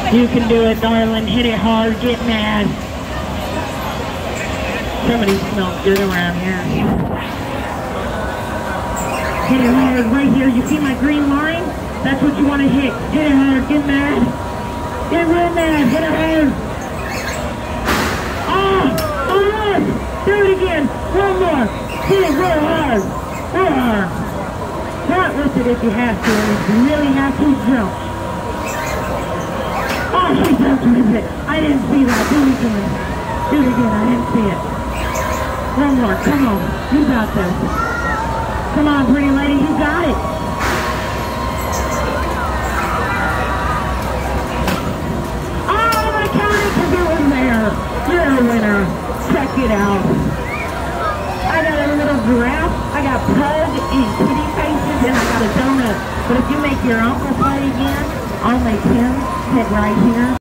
You can do it, darling. Hit it hard. Get mad. Somebody smells good around here. Hit it hard right here. You see my green line? That's what you want to hit. Hit it hard. Get mad. Get real mad. Hit it hard. Oh! Almost! Do it again. One more. Hit it real hard. Real hard. Front lift it if you have to. And if you really have to, jump. Oh, she jumped with it. I didn't see that. Do it again. Do it again. I didn't see it. One more. Come on. You got this. Come on, pretty lady. You got it. Oh, my counter because it was there. You're a winner. Check it out. I got a little giraffe. I got pug and kitty faces, and I got a donut. But if you make your uncle play again, I'll make him sit right here.